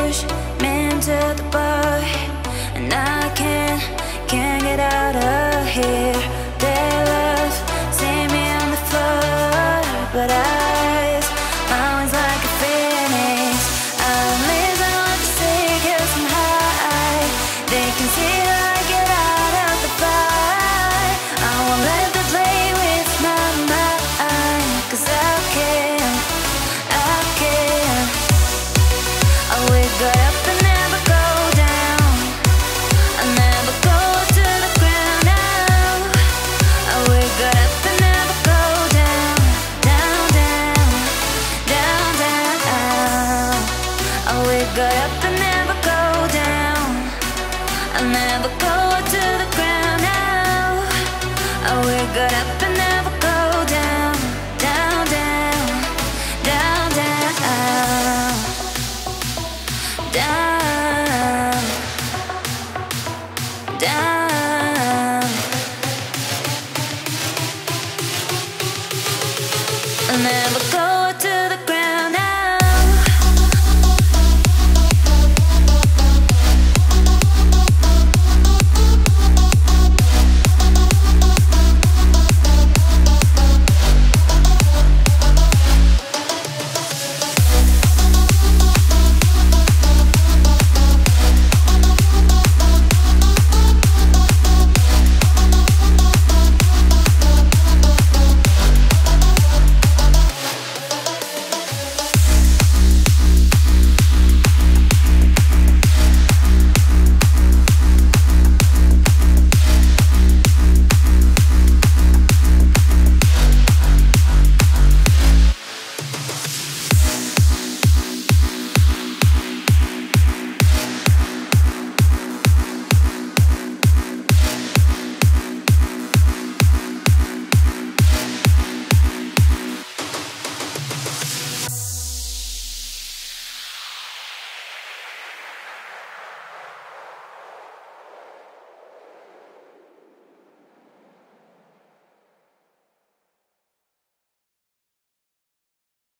push me into the bar, and I can't get out of here. Their love see me on the floor, but my wings like a phoenix. I'm losing what to say 'cause I'm high. They can see that I get out of the fight. I won't let them play with my mind, 'cause I can. I wake up and never go down. I never go to the ground now. I wake up and never go down, down, down, down, down. I wake up and never go down. I never go to the ground now. I wake up